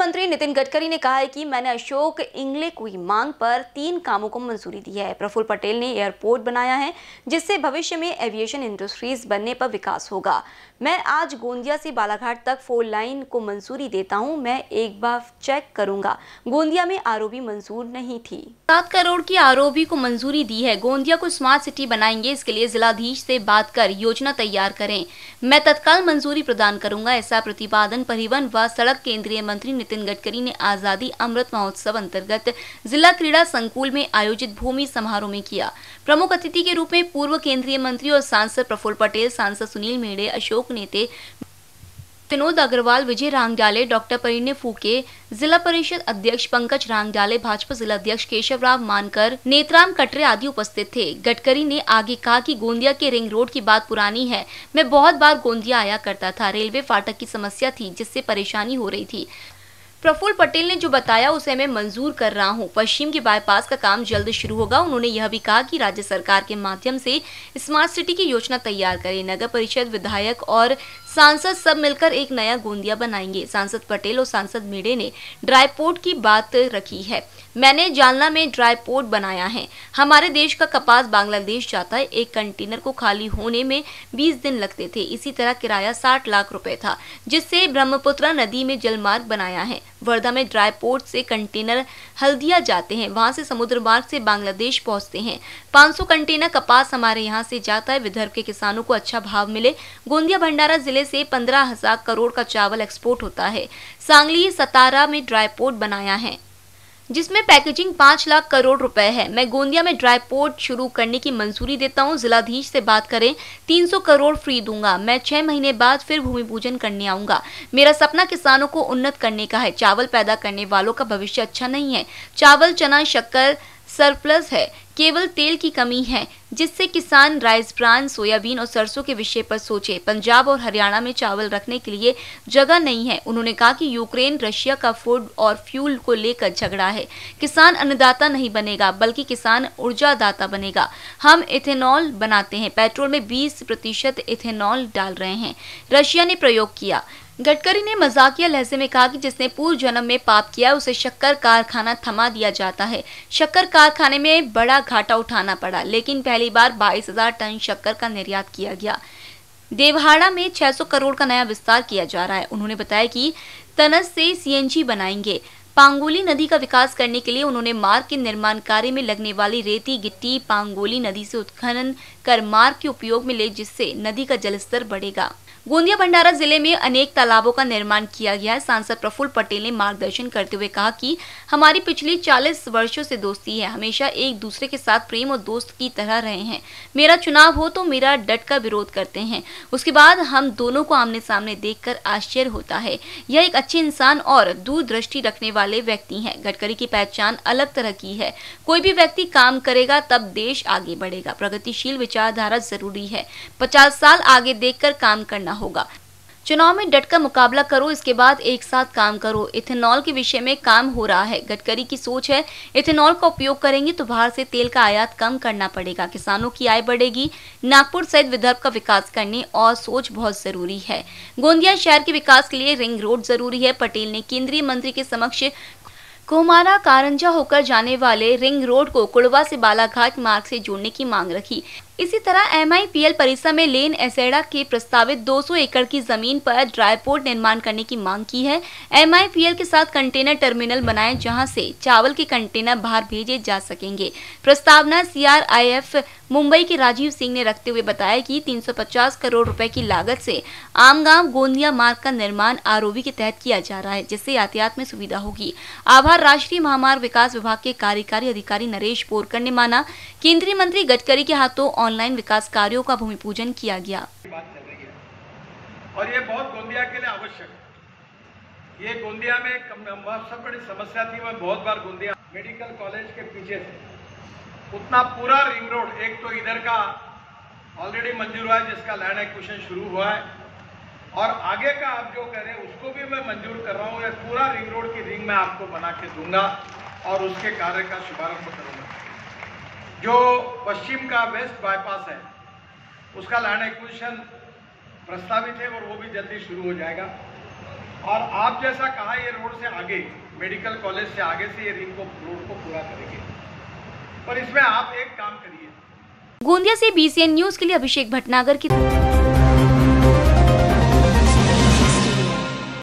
मंत्री नितिन गडकरी ने कहा है कि मैंने अशोक इंगले की मांग पर 3 कामों को मंजूरी दी है। प्रफुल्ल पटेल ने एयरपोर्ट बनाया है जिससे भविष्य में एविएशन इंडस्ट्रीज बनने पर विकास होगा। मैं आज गोंदिया से बालाघाट तक 4 लाइन को मंजूरी देता हूं। मैं एक बार चेक करूंगा। गोंदिया में आरओबी मंजूर नहीं थी। 7 करोड़ की आरओबी को मंजूरी दी है। गोंदिया को स्मार्ट सिटी बनाएंगे, इसके लिए जिलाधीश से बात कर योजना तैयार करें। मैं तत्काल मंजूरी प्रदान करूंगा, ऐसा प्रतिपादन परिवहन व सड़क केंद्रीय मंत्री नितिन गडकरी ने आजादी अमृत महोत्सव अंतर्गत जिला क्रीड़ा संकुल में आयोजित भूमि समारोह में किया। प्रमुख अतिथि के रूप में पूर्व केंद्रीय मंत्री और सांसद प्रफुल्ल पटेल, सांसद सुनील मेढ़े, अशोक नेते, विनोद अग्रवाल, विजय रांगडाले, डॉक्टर परिणय फूके, जिला परिषद अध्यक्ष पंकज रांगडाले, भाजपा जिला अध्यक्ष केशवराव मानकर, नेत्राम कटरे आदि उपस्थित थे। गडकरी ने आगे कहा कि गोंदिया के रिंग रोड की बात पुरानी है। मैं बहुत बार गोंदिया आया करता था। रेलवे फाटक की समस्या थी जिससे परेशानी हो रही थी। प्रफुल्ल पटेल ने जो बताया उसे मैं मंजूर कर रहा हूं। पश्चिम के बाईपास का काम जल्द शुरू होगा। उन्होंने यह भी कहा कि राज्य सरकार के माध्यम से स्मार्ट सिटी की योजना तैयार करें। नगर परिषद, विधायक और सांसद सब मिलकर एक नया गोंदिया बनाएंगे। सांसद पटेल और सांसद मेढ़े ने ड्राई पोर्ट की बात रखी है। मैंने जालना में ड्राई पोर्ट बनाया है। हमारे देश का कपास बांग्लादेश जाता है। एक कंटेनर को खाली होने में 20 दिन लगते थे। इसी तरह किराया 60 लाख रुपए था, जिससे ब्रह्मपुत्र नदी में जलमार्ग बनाया है। वर्धा में ड्राई पोर्ट से कंटेनर हल्दिया जाते हैं, वहां से समुद्र मार्ग से बांग्लादेश पहुंचते हैं। 500 कंटेनर कपास हमारे यहां से जाता है। विदर्भ के किसानों को अच्छा भाव मिले। गोंदिया भंडारा जिले से 15,000 करोड़ का चावल एक्सपोर्ट होता है। सांगली, सतारा में ड्राई पोर्ट बनाया है जिसमें पैकेजिंग 5 लाख करोड़ रुपए है। मैं गोंदिया में ड्राई पोर्ट शुरू करने की मंजूरी देता हूं। जिलाधीश से बात करें, 300 करोड़ फ्री दूंगा। मैं 6 महीने बाद फिर भूमि पूजन करने आऊंगा। मेरा सपना किसानों को उन्नत करने का है। चावल पैदा करने वालों का भविष्य अच्छा नहीं है। चावल, चना, शक्कर सरप्लस है, केवल तेल की कमी है, जिससे किसान राइस ब्रान, सोयाबीन और सरसों के विषय पर सोचे। पंजाब और हरियाणा में चावल रखने के लिए जगह नहीं है। उन्होंने कहा कि यूक्रेन रशिया का फूड और फ्यूल को लेकर झगड़ा है। किसान अन्नदाता नहीं बनेगा, बल्कि किसान ऊर्जादाता बनेगा। हम इथेनॉल बनाते हैं। पेट्रोल में 20% इथेनॉल डाल रहे हैं। रशिया ने प्रयोग किया। गडकरी ने मजाकिया लहजे में कहा कि जिसने पूर्व जन्म में पाप किया उसे शक्कर कारखाना थमा दिया जाता है। शक्कर कारखाने में बड़ा घाटा उठाना पड़ा, लेकिन पहली बार 22,000 टन शक्कर का निर्यात किया गया। देवहाड़ा में 600 करोड़ का नया विस्तार किया जा रहा है। उन्होंने बताया कि तनस से सीएनजी बनाएंगे। पांगोली नदी का विकास करने के लिए उन्होंने मार्ग के निर्माण कार्य में लगने वाली रेती गिट्टी पांगोली नदी से उत्खनन कर मार्ग के उपयोग में ले, जिससे नदी का जलस्तर बढ़ेगा। गोंदिया भंडारा जिले में अनेक तालाबों का निर्माण किया गया है। सांसद प्रफुल्ल पटेल ने मार्गदर्शन करते हुए कहा कि हमारी पिछली 40 वर्षों से दोस्ती है। हमेशा एक दूसरे के साथ प्रेम और दोस्त की तरह रहे हैं। मेरा चुनाव हो तो मेरा डट कर विरोध करते हैं, उसके बाद हम दोनों को आमने सामने देखकर आश्चर्य होता है। यह एक अच्छे इंसान और दूरदृष्टि रखने वाले व्यक्ति हैं। गडकरी की पहचान अलग तरह की है। कोई भी व्यक्ति काम करेगा तब देश आगे बढ़ेगा। प्रगतिशील विचारधारा जरूरी है। 50 साल आगे देखकर काम करना होगा। चुनाव में डटकर मुकाबला करो, इसके बाद एक साथ काम करो। इथेनॉल के विषय में काम हो रहा है। गडकरी की सोच है इथेनॉल का उपयोग करेंगे तो बाहर से तेल का आयात कम करना पड़ेगा। किसानों की आय बढ़ेगी। नागपुर सहित विदर्भ का विकास करने और सोच बहुत जरूरी है। गोंदिया शहर के विकास के लिए रिंग रोड जरूरी है। पटेल ने केंद्रीय मंत्री के समक्ष कोमारा कारंजा होकर जाने वाले रिंग रोड को कुड़वा से बालाघाट मार्ग से जोड़ने की मांग रखी। इसी तरह MIPL परिसर में लेन एसेडा के प्रस्तावित 200 एकड़ की जमीन पर ड्राई पोर्ट निर्माण करने की मांग की है। MIPL के साथ कंटेनर टर्मिनल बनाए जहां से चावल के कंटेनर बाहर भेजे जा सकेंगे। प्रस्तावना CRIF मुंबई के राजीव सिंह ने रखते हुए बताया कि 350 करोड़ रुपए की लागत से आमगांव गोंदिया मार्ग का निर्माण ROV के तहत किया जा रहा है, जिससे यातायात में सुविधा होगी। आभार राष्ट्रीय महामार्ग विकास विभाग के कार्यकारी अधिकारी नरेश बोरकर ने माना। केंद्रीय मंत्री गडकरी के हाथों ऑनलाइन विकास कार्यों का भूमि पूजन किया गया। और ये बहुत गोंदिया के लिए आवश्यक है। ये गोंदिया में सबसे बड़ी समस्या थी। मैं बहुत बार गोंदिया मेडिकल कॉलेज के पीछे से उतना पूरा रिंग रोड, एक तो इधर का ऑलरेडी मंजूर हुआ है जिसका लैंड एक्विजिशन शुरू हुआ है, और आगे का आप जो कह रहे हैं उसको भी मैं मंजूर कर रहा हूँ। ये पूरा रिंग रोड की रिंग मैं आपको बना के दूंगा और उसके कार्य का शुभारंभ करूंगा। जो पश्चिम का वेस्ट बाईपास है उसका लैंड एक्विजिशन प्रस्तावित है और वो भी जल्दी शुरू हो जाएगा। और आप जैसा कहा ये रोड से आगे, मेडिकल कॉलेज से आगे से ये रोड को पूरा करेंगे। पर इसमें आप एक काम करिए। गोंदिया से BCN न्यूज के लिए अभिषेक भटनागर की